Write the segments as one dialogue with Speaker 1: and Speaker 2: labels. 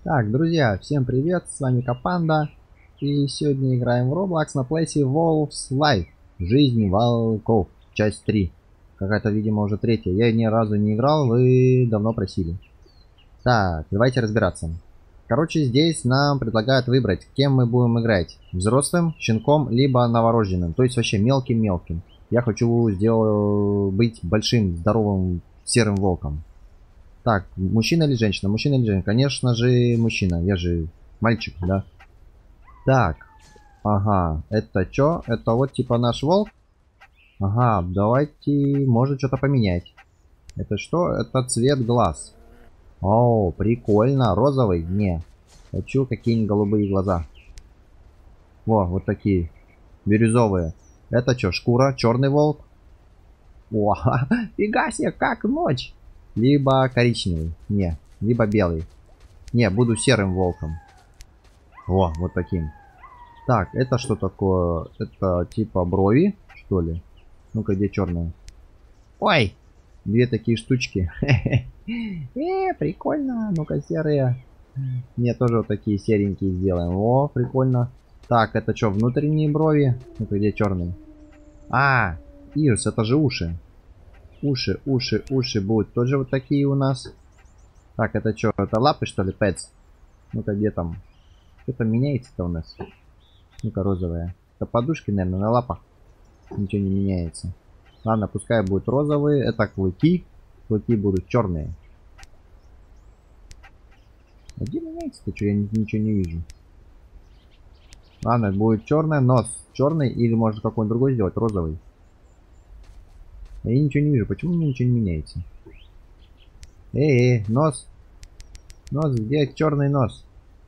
Speaker 1: Так, друзья, всем привет, с вами Капанда, и сегодня играем в Roblox на плейсе Wolves Life. Жизнь волков, часть 3. Какая-то, видимо, уже третья. Я ни разу не играл, вы давно просили. Так, давайте разбираться. Короче, здесь нам предлагают выбрать, кем мы будем играть. Взрослым, щенком, либо новорожденным. То есть вообще мелким-мелким. Я хочу быть большим, здоровым, серым волком. Так, мужчина или женщина? Мужчина или женщина? Конечно же, мужчина. Я же мальчик, да? Так, ага. Это что? Это вот типа наш волк? Ага, давайте, может, что-то поменять. Это что? Это цвет глаз. О, прикольно. Розовый? Не. Хочу какие-нибудь голубые глаза. Во, вот такие. Бирюзовые. Это что, шкура? Черный волк? О, фига себе, как ночь. Либо коричневый. Не. Либо белый. Не, буду серым волком. О, вот таким. Так, это что такое? Это типа брови, что ли? Ну-ка, где черные? Ой! Две такие штучки. Прикольно. Ну-ка, серые. Мне тоже вот такие серенькие сделаем. О, прикольно. Так, это что, внутренние брови? Ну-ка, где черные? А, Ирс, это же уши. Уши будут тоже вот такие у нас. Так, это что, это лапы, что ли, пэтс? Ну-ка, где там? Что-то меняется-то у нас. Ну-ка, розовая. Это подушки, наверное, на лапах. Ничего не меняется. Ладно, пускай будут розовые. Это клыки. Клыки будут черные. А где меняется-то? Что я ничего не вижу. Ладно, будет черный нос. Черный или может какой-нибудь другой сделать. Розовый. Я ничего не вижу. Почему у меня ничего не меняется? Нос. Нос, где черный нос?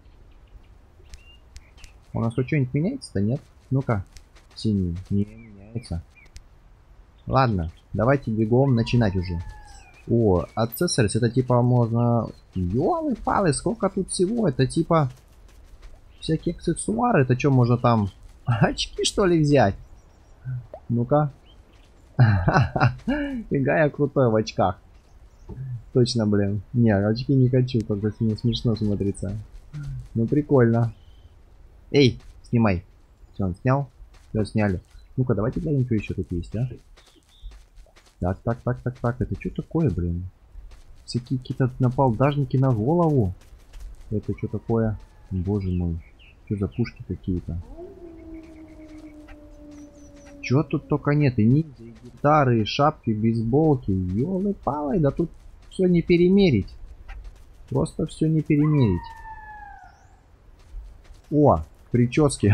Speaker 1: У нас хоть что-нибудь меняется-то? Нет? Ну-ка. Синий. Не меняется. Ладно, давайте бегом начинать уже. О, аксессуарс, это типа можно... Ёлы-палы, сколько тут всего? Это типа... Всякие аксессуары. Это что, можно там... Очки, что ли, взять? Ну-ка. Фига я крутой в очках. Точно, блин. Не, очки не хочу, как-то смешно смотрится. Ну, прикольно. Эй, снимай. Все, он снял? Все, сняли. Ну-ка, давайте глянем, что еще тут есть, а? Так. Это что такое, блин? Всякие какие-то наполдажники на голову. Это что такое? Боже мой. Что за пушки какие-то? Чего тут только нет? И ниндзя, и гитары, и шапки, и бейсболки. Ёлы-палы, да тут все не перемерить. Просто все не перемерить. О, прически.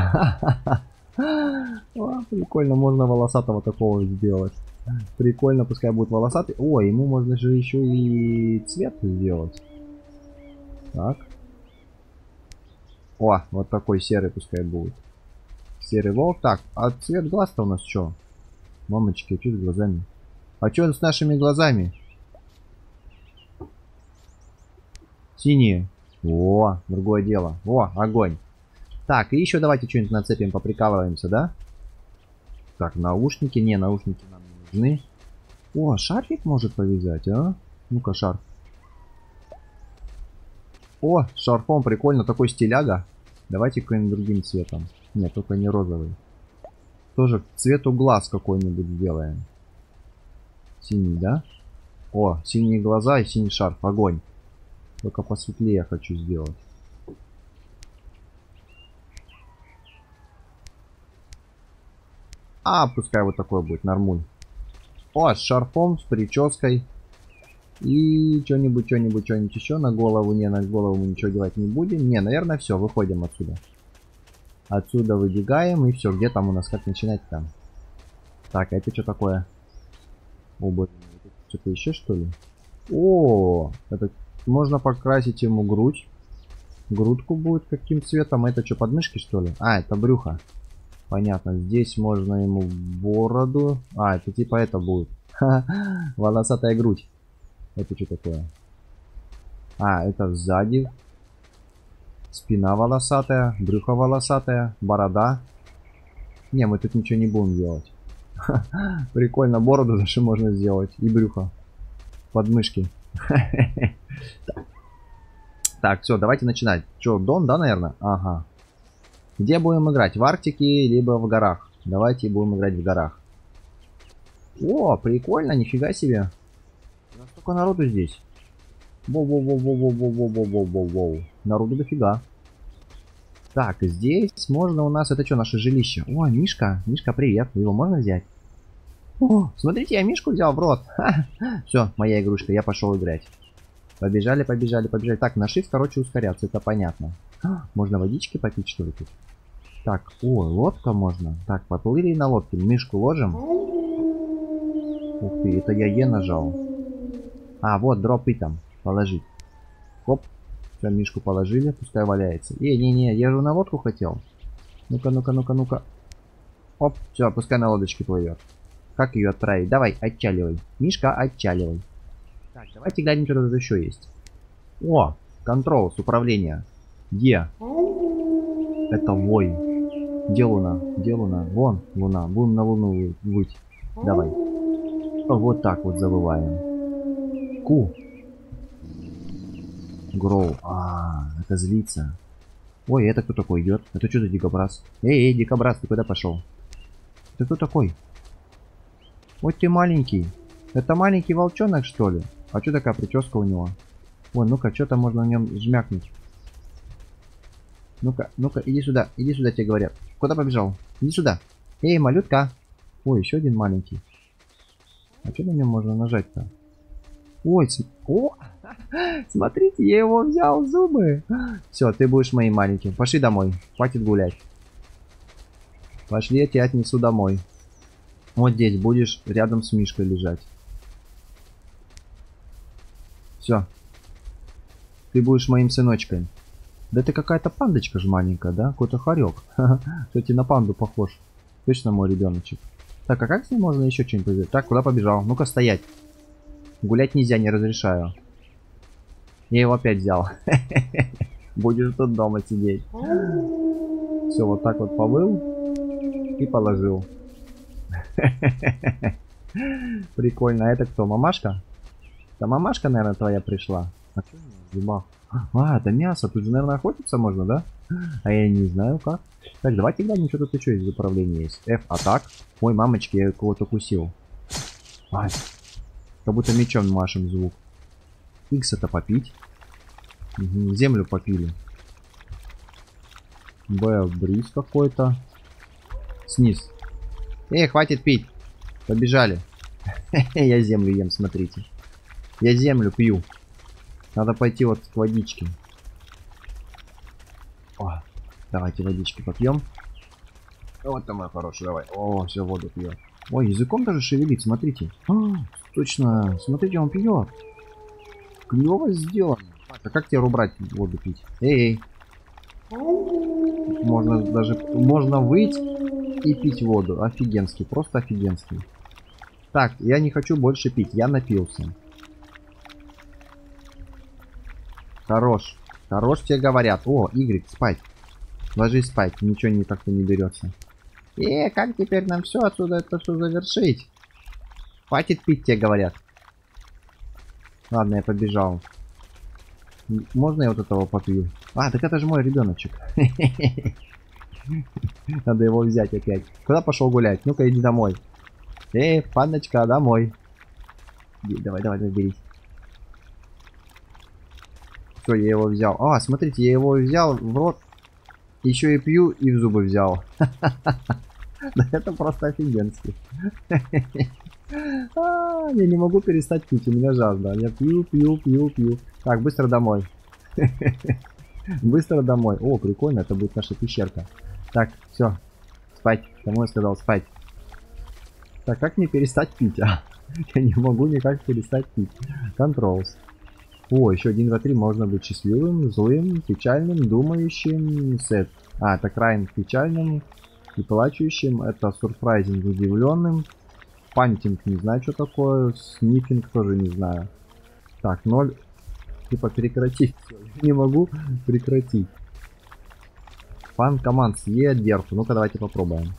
Speaker 1: О, прикольно, можно волосатого такого сделать. Прикольно, пускай будет волосатый. О, ему можно же еще и цвет сделать. Так. О, вот такой серый пускай будет. Серый волк. Так, а цвет глаз-то у нас что? Мамочки, а что с глазами? А что с нашими глазами? Синие. О, другое дело. О, огонь. Так, и еще давайте что-нибудь нацепим, поприкалываемся, да? Так, наушники. Не, наушники нам не нужны. О, шарфик может повязать, а? Ну-ка, шарф. О, с шарфом прикольно, такой стиляга. Давайте каким-нибудь другим цветом. Нет, только не розовый. Тоже к цвету глаз какой-нибудь сделаем. Синий, да? О, синие глаза и синий шарф. Огонь. Только посветлее я хочу сделать. А, пускай вот такой будет, нормуль. О, с шарфом, с прической. И что-нибудь еще на голову. Не, на голову мы ничего делать не будем. Не, наверное, все, выходим отсюда. Отсюда выбегаем, и все. Где там у нас, как начинать там? Так, а это что такое? О, боже мой, что-то еще, что ли? О, это можно покрасить ему грудь. Грудку будет каким цветом? Это что, подмышки, что ли? А, это брюхо. Понятно, здесь можно ему бороду. А, это типа это будет. Волосатая грудь. Это что такое? А, это сзади. Спина волосатая, брюхо волосатая, борода. Не, мы тут ничего не будем делать. Прикольно, бороду даже можно сделать. И брюхо. Подмышки. Так, все, давайте начинать. Че, Дон, да, наверное? Ага. Где будем играть? В Арктике, либо в горах? Давайте будем играть в горах. О, прикольно, нифига себе. Сколько народу здесь? Воу-воу-воу-воу-воу-воу-воу-воу-воу-воу. Народу дофига. Так, здесь можно у нас... Это что, наше жилище? О, Мишка. Мишка, привет. Его можно взять? О, смотрите, я Мишку взял в рот. Все, моя игрушка, я пошел играть. Побежали, побежали, побежали. Так, на shift, короче, ускоряться, это понятно. Можно водички попить, что ли, тут? Так, о, лодка можно. Так, поплыли на лодке. Мишку ложим. Ух ты, это я Е нажал. А, вот, дроп и там. Положить. Хоп. Все, Мишку положили, пускай валяется. Не-не, я же на лодку хотел. Ну-ка, ну-ка, ну-ка, ну-ка. Оп, все, пускай на лодочке плывет. Как ее отправить? Давай, отчаливай. Мишка, отчаливай. Так, давайте глянем, что тут еще есть. О, контрол, управление. Где? Это вой. Где луна? Где луна? Вон луна. Будем на луну выть. Давай. Вот так вот завываем. Ку. Гроу. Это злится. Ой, это кто такой идет? Это что за дикобраз? Эй, дикобраз, ты куда пошел? Ты кто такой? Вот ты маленький. Это маленький волчонок, что ли? А что такая прическа у него? Ой, ну-ка, что-то можно на нем жмякнуть. Ну-ка, ну-ка, иди сюда, тебе говорят. Куда побежал? Иди сюда. Эй, малютка. Ой, еще один маленький. А что на нем можно нажать-то? Ой, о, смотрите, я его взял в зубы. Все, ты будешь моим маленьким. Пошли домой, хватит гулять. Пошли, я тебя отнесу домой. Вот здесь будешь рядом с Мишкой лежать. Все. Ты будешь моим сыночком. Да ты какая-то пандочка же маленькая, да? Какой-то хорек. Кстати, на панду похож. Точно мой ребеночек. Так, а как с ним можно еще что-нибудь сделать? Так, куда побежал? Ну-ка, стоять. Гулять нельзя, не разрешаю. Я его опять взял. Будешь тут дома сидеть. Все, вот так вот повыл и положил. Прикольно. А это кто? Мамашка? Да мамашка, наверное, твоя пришла. А что у меня в зубах? А, это мясо. Тут же, наверное, охотиться можно, да? А я не знаю как. Так, давайте глянем, что тут еще из управления есть. F атак. Ой, мамочки, я кого-то кусил. Ай. Как будто мечом машем звук. X это попить. Угу, землю попили. Б бриз какой-то. Сниз. Хватит пить. Побежали. Я землю ем, смотрите. Я землю пью. Надо пойти вот к водичке. О, давайте водички попьем. Вот там, мой хороший, давай. О, все, воду пьет. Ой, языком даже шевелит, смотрите. Точно, смотрите, он пьет. Клево сделано. А как тебе убрать воду пить? Эй. Можно даже, можно выйти и пить воду. Офигенский, просто офигенский. Так, я не хочу больше пить, я напился. Хорош. Хорош тебе говорят. О, Y, спать. Ложись спать, ничего не как-то не берется. Как теперь нам все отсюда это все завершить? Хватит пить, тебе говорят. Ладно, я побежал. Можно я вот этого попью? А, так это же мой ребеночек. Надо его взять опять. Куда пошел гулять? Ну-ка, иди домой. Пандочка, домой. Давай, давай, берись. Все, я его взял. А, смотрите, я его взял в рот. Еще и пью, и в зубы взял. Да это просто офигенски. Я не могу перестать пить, у меня жажда. Я пью, пью, пью, пью. Так, быстро домой. Быстро домой. О, прикольно, это будет наша пещерка. Так, все. Спать. Кому я сказал спать? Так, как мне перестать пить? Я не могу никак перестать пить. Controls. О, еще 1, 2, 3. Можно быть счастливым, злым, печальным, думающим. Сет. А, это крайм печальным и плачущим. Это сурпрайзинг удивленным. Пантинг не знаю, что такое. Снифинг тоже не знаю. Так, 0. Типа прекратить. Не могу прекратить. Фан команд Е дерфу. Ну-ка, давайте попробуем.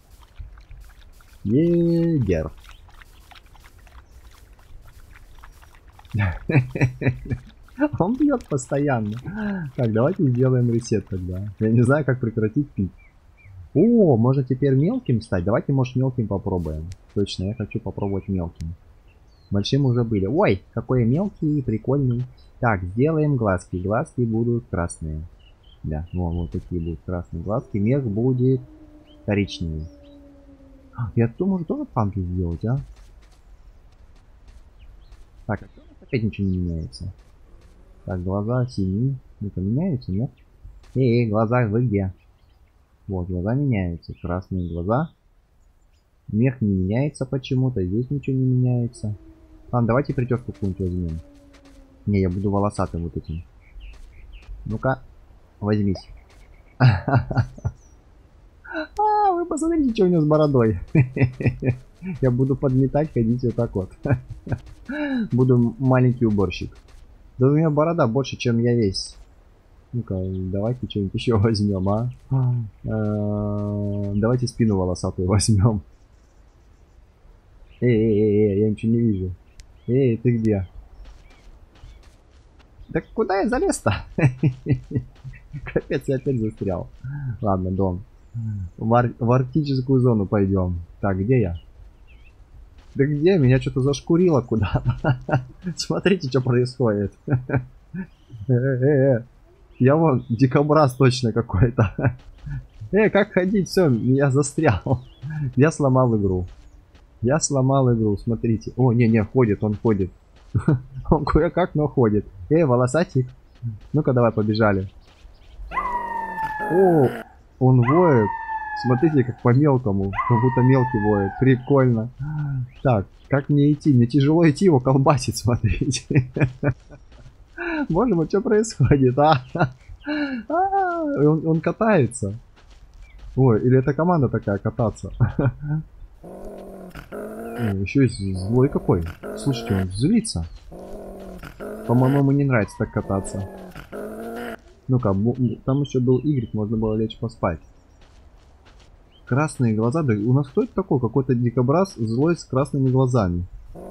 Speaker 1: Дерф. Он бьет постоянно. Так, давайте сделаем ресет тогда. Я не знаю, как прекратить пить. О, можно теперь мелким стать. Давайте, может, мелким попробуем. Точно, я хочу попробовать мелким. Большим уже были. Ой, какой мелкий, прикольный. Так, сделаем глазки. Глазки будут красные. Да, вот такие будут красные глазки. Мех будет коричневый. Я тут может тоже панки сделать, а? Так, а опять ничего не меняется. Так, глаза синие. Это меняется, нет? Эй, глаза, вы где? Вот, глаза меняются. Красные глаза. Мех не меняется почему-то. Здесь ничего не меняется. Ладно, давайте прическу какую-нибудь возьмем. Не, я буду волосатым вот этим. Ну-ка, возьмись. Вы посмотрите, что у него с бородой. Я буду подметать, ходить вот так вот. Буду маленький уборщик. Да у меня борода больше, чем я весь. Ну-ка, давайте что-нибудь еще возьмем, а? Давайте спину волосатую возьмем. Эй, я ничего не вижу. Эй, ты где? Так куда я залез-то? Капец, я опять застрял. Ладно, дом. В арктическую зону пойдем. Так, где я? Да где? Меня что-то зашкурило куда-то. Смотрите, что происходит. Я вон дикобраз точно какой-то. Как ходить? Все, я застрял. Я сломал игру. Я сломал игру, смотрите. О, не, ходит, он ходит. Он кое-как, но ходит. Волосатик. Ну-ка, давай, побежали. О, он воет. Смотрите, как по мелкому. Как будто мелкий воет. Прикольно. Так, как мне идти? Мне тяжело идти, его колбасит, смотрите. Боже мой, что происходит, а? Он катается. Ой, или это команда такая, кататься. Еще есть злой какой. Слушайте, он злится. По-моему, ему не нравится так кататься. Ну-ка, там еще был Y, можно было лечь поспать. Красные глаза. Да у нас кто это такой? Какой-то дикобраз злой с красными глазами.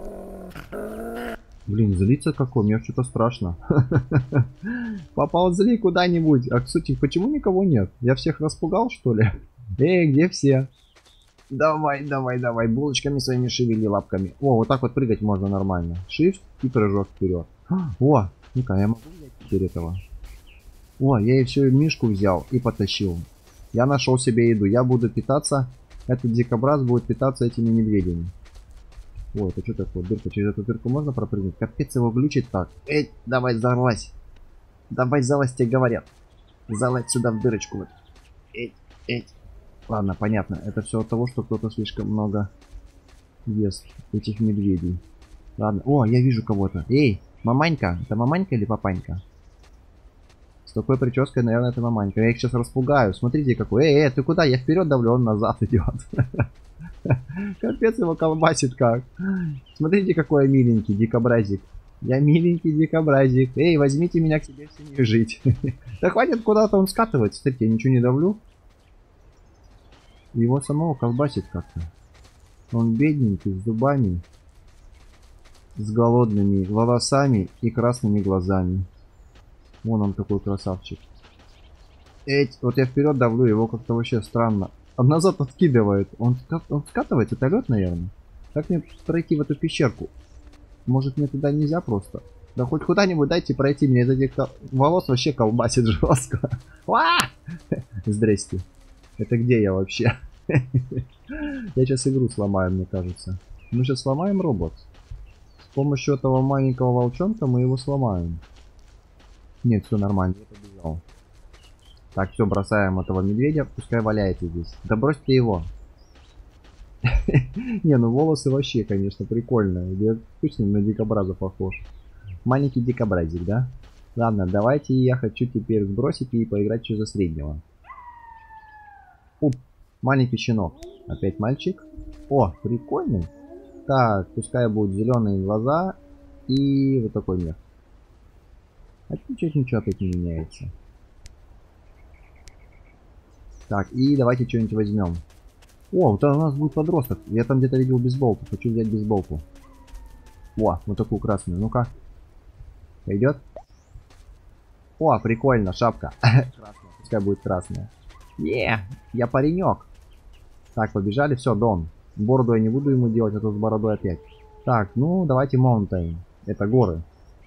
Speaker 1: Блин, злиться какой, мне что-то страшно. Поползли куда-нибудь. А, кстати, почему никого нет? Я всех распугал, что ли? Где все? Давай, булочками своими шевели лапками. О, вот так вот прыгать можно нормально. Shift и прыжок вперед. О, ну-ка, я могу взять теперь этого? О, я и всю мишку взял и потащил. Я нашел себе еду. Я буду питаться. Этот дикобраз будет питаться этими медведями. Ой, это что такое? Дырка. Через эту дырку можно пропрыгнуть? Капец, его глючит так. Давай, залазь. Давай, залазь, тебе говорят. Залазь сюда в дырочку. Вот. Ладно, понятно. Это все от того, что кто-то слишком много ест этих медведей. Ладно. О, я вижу кого-то. Эй, маманька. Это маманька или папанька? С такой прической, наверное, это маманька. Я их сейчас распугаю. Смотрите, какой. Ты куда? Я вперед давлю, он назад идет. Капец, его колбасит как. Смотрите, какой я миленький дикобразик. Я миленький дикобразик. Возьмите меня к себе в семью жить. Да хватит куда-то он скатывать. Смотрите, я ничего не давлю. Его самого колбасит как-то. Он бедненький, с зубами. С голодными волосами и красными глазами. Вон он такой красавчик. Вот я вперед давлю, его как-то вообще странно. Он назад откидывает. Он скатывает, это лед, наверное. Как мне пройти в эту пещерку? Может, мне туда нельзя просто? Да хоть куда-нибудь дайте пройти, мне из этих волос вообще колбасит жестко. Здрасте. Это где я вообще? Я сейчас игру сломаю, мне кажется. Мы сейчас сломаем робот. С помощью этого маленького волчонка мы его сломаем. Нет, все нормально, я побежал. Так, все, бросаем этого медведя, пускай валяется здесь. Да бросьте его. Не, ну волосы вообще, конечно, прикольные. Я точно на дикобраза похож. Маленький дикобразик, да? Ладно, давайте я хочу теперь сбросить и поиграть что за среднего. Оп, маленький щенок. Опять мальчик. О, прикольный. Так, пускай будут зеленые глаза и вот такой мех. А ничего опять не меняется. Так, и давайте что-нибудь возьмем. О, вот у нас будет подросток. Я там где-то видел бейсболку. Хочу взять бейсболку. О, вот такую красную. Ну-ка. Пойдет? О, прикольно, шапка. Красная. Пускай будет красная. Я паренек. Так, побежали, все, Дон. Бороду я не буду ему делать, а то с бородой опять. Так, ну давайте Mountain. Это горы.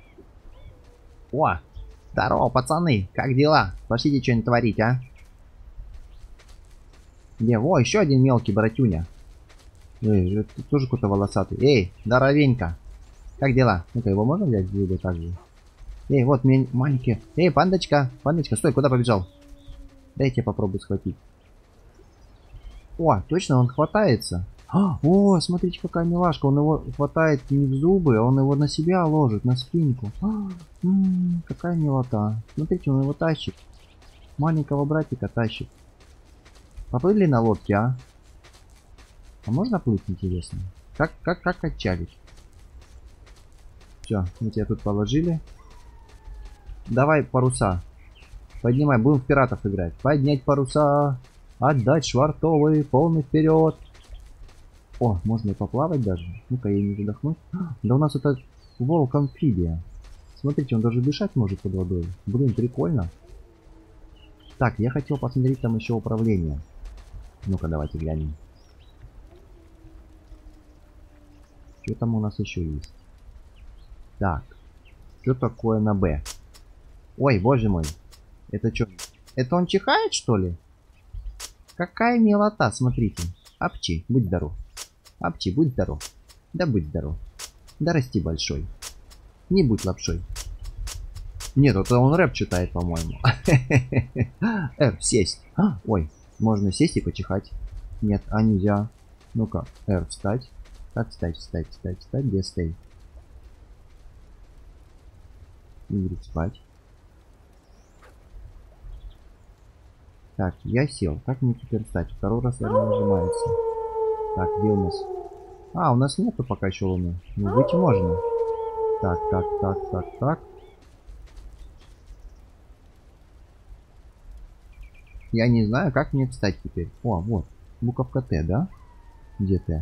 Speaker 1: О, здорово, пацаны, как дела? Пошлите что-нибудь творить, а? Где? О, еще один мелкий братюня. Эй, ты тоже какой-то волосатый. Эй, здоровенько. Как дела? Ну-ка, его можно взять в виду так же? Эй, вот мне маленький. Эй, пандочка, пандочка, стой, куда побежал? Дайте я попробую схватить. О, точно, он хватается. О, смотрите, какая милашка. Он его хватает не в зубы, а он его на себя ложит, на спинку. Какая милота. Смотрите, он его тащит. Маленького братика тащит. Поплыли на лодке, а? А можно плыть, интересно? Как отчалить? Все, мы тебя тут положили. Давай паруса. Поднимай, будем в пиратов играть. Поднять паруса. Отдать швартовый, полный вперед. О, можно и поплавать даже. Ну-ка, я не задохнусь. Да у нас это волк-амфибия. Смотрите, он даже дышать может под водой. Блин, прикольно. Так, я хотел посмотреть там еще управление. Ну-ка, давайте глянем. Что там у нас еще есть? Так, что такое на Б? Ой, боже мой. Это что? Это он чихает, что ли? Какая милота, смотрите. Апчи, будь здоров. Апчи, будь здоров. Да будь здоров. Да расти большой. Не будь лапшой. Нет, это он рэп читает, по-моему. Р, сесть. Ой, можно сесть и почихать. Нет, а нельзя. Ну-ка, Р, встать. Как встать, встать, встать, встать, где стей? Играть, спать. Так, я сел. Как мне теперь встать? Второй раз, наверное, нажимается. Так, где у нас? А, у нас нету пока еще луны. Ну, выйти можно. Так. Я не знаю, как мне встать теперь. О, вот. Буковка Т, да? Где Т?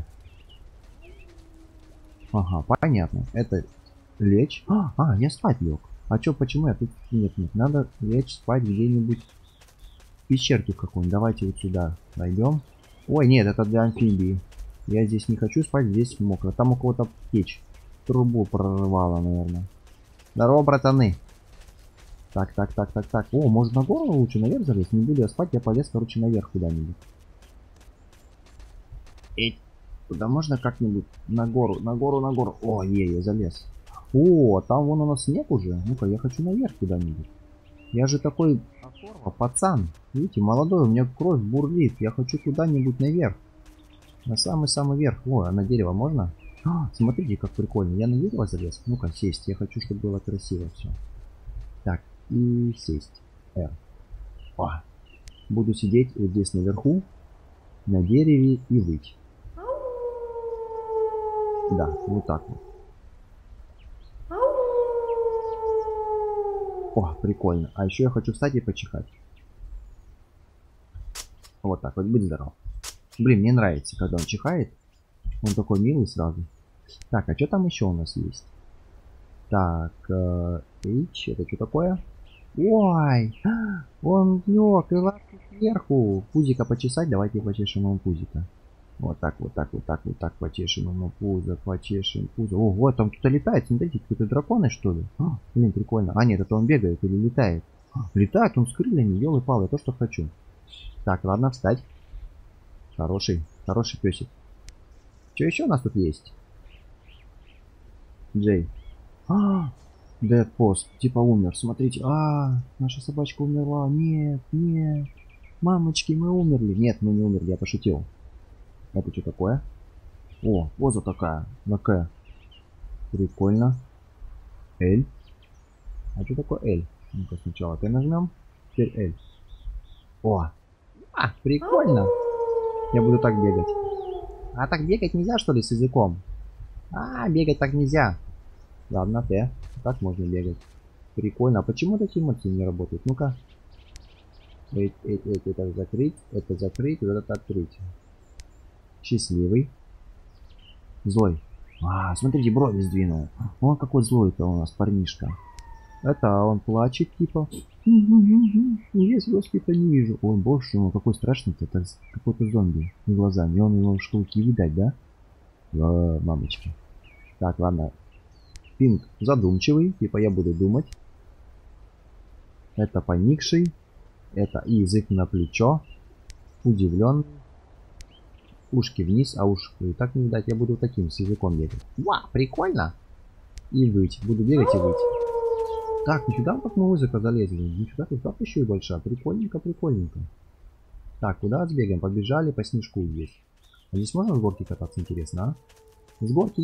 Speaker 1: Ага, понятно. Это лечь. Я спать лег. А чё, почему я тут? Нет, надо лечь спать где-нибудь в пещерке какой-нибудь. Давайте вот сюда пойдем. Ой, нет, это для амфибии. Я здесь не хочу спать, здесь мокро. Там у кого-то печь. Трубу прорвало, наверное. Здорово, братаны. Так. О, может на гору лучше наверх залезть? Не буду я спать, я полез, короче, наверх куда-нибудь. Туда можно как-нибудь на гору? О, я залез. О, там вон у нас снег уже. Ну-ка, я хочу наверх куда-нибудь. Я же такой пацан. Видите, молодой, у меня кровь бурлит. Я хочу куда-нибудь наверх. На самый-самый верх. О, а на дерево можно? Смотрите, как прикольно. Я на дерево залез. Ну-ка, сесть. Я хочу, чтобы было красиво все. Так, и сесть. R. О, буду сидеть вот здесь наверху, на дереве и выть. Да, вот так вот. О, прикольно. А еще я хочу встать и почихать. Вот так вот, будь здоров. Блин, мне нравится, когда он чихает. Он такой милый сразу. Так, а что там еще у нас есть? Так, H, это что такое? Ой, он лег и лапки сверху. Пузика почесать, давайте почешем ему пузика. Вот так почешем ему пузо, почешем пузо. О, вот там кто-то летает, смотрите, какие-то драконы, что ли? Блин, прикольно. А, нет, это он бегает или летает. Летает он с крыльями, ёлы-палы, я то, что хочу. Так, ладно, встать. Хороший песик. Что еще у нас тут есть? Джей. Dead Post, типа умер, смотрите. Наша собачка умерла. Нет. Мамочки, мы умерли. Нет, мы не умерли, я пошутил. Это что такое? О, поза такая, на К. Прикольно. L. А что такое L? Ну-ка сначала Т нажмем, теперь L. О, прикольно. Я буду так бегать. А так бегать нельзя, что ли, с языком? Бегать так нельзя. Ладно, Т. Так можно бегать. Прикольно. А почему такие эмоции не работают? Ну-ка. Это закрыть, вот это открыть. Счастливый. Злой. Смотрите, брови сдвинул. Он какой злой-то у нас парнишка. Это он плачет, типа. Я звездки-то не вижу. Ой, боже мой, какой страшный-то. Это какой-то зомби с глазами. И он его шкурки видать, да? Мамочки. Так, ладно. Пинг задумчивый. Типа я буду думать. Это поникший. Это язык на плечо. Удивленный. Ушки вниз, а ушки и так не видать. Я буду таким с языком бегать. Ва, прикольно. И выть. Буду бегать и выть. Так, нифига как мы музыка залезли. Нифига тут еще и большая. Прикольненько, прикольненько. Так, куда сбегаем? Побежали по снежку здесь. А здесь можно с горки кататься, интересно, а? С горки.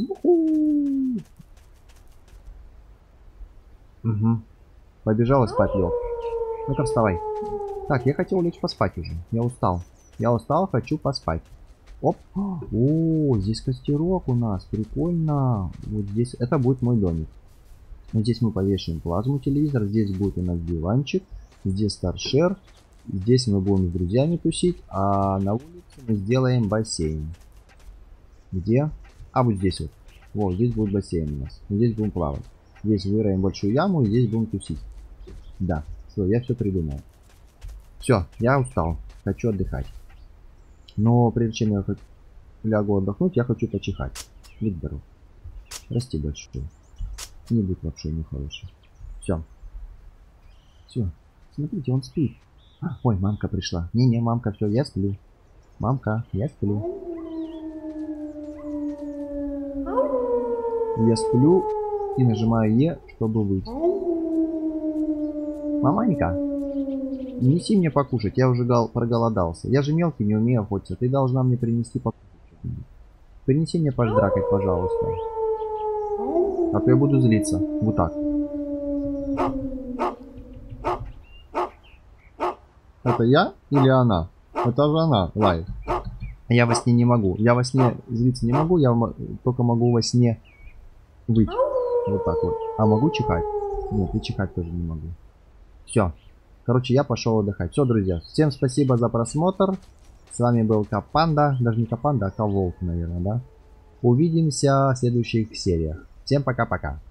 Speaker 1: Угу. Побежала спать, Лёг. Ну-ка, вставай. Так, я хотел лечь поспать уже. Я устал. Я устал, хочу поспать. Оп. О, здесь костерок у нас. Прикольно. Вот здесь. Это будет мой домик. Вот здесь мы повешаем плазму, телевизор. Здесь будет у нас диванчик. Здесь торшер. Здесь мы будем с друзьями тусить. А на улице мы сделаем бассейн. Где? А вот здесь вот. Вот, здесь будет бассейн у нас. Здесь будем плавать. Здесь выроем большую яму и здесь будем тусить. Да, все, я все придумал. Все, я устал. Хочу отдыхать. Но прежде чем я лягу отдохнуть, я хочу почихать. Будь здоров. Расти большой. Не будь вообще нехороший. Все. Все. Смотрите, он спит. Ой, мамка пришла. Не-не, мамка, все, я сплю. Мамка, я сплю. Я сплю и нажимаю Е, чтобы выйти. Маманька, неси мне покушать, я уже проголодался. Я же мелкий, не умею охотиться. Ты должна мне принести покушать. Принеси мне пождракать, пожалуйста. А то я буду злиться. Вот так. Это я или она? Это же она, лайк. Я во сне не могу. Я во сне злиться не могу, я только могу во сне выть. Вот так вот. А могу чихать? Нет, и чихать тоже не могу. Все. Короче, я пошел отдыхать. Все, друзья. Всем спасибо за просмотр. С вами был Капанда. Даже не Капанда, а Каволк, наверное, да? Увидимся в следующих сериях. Всем пока-пока.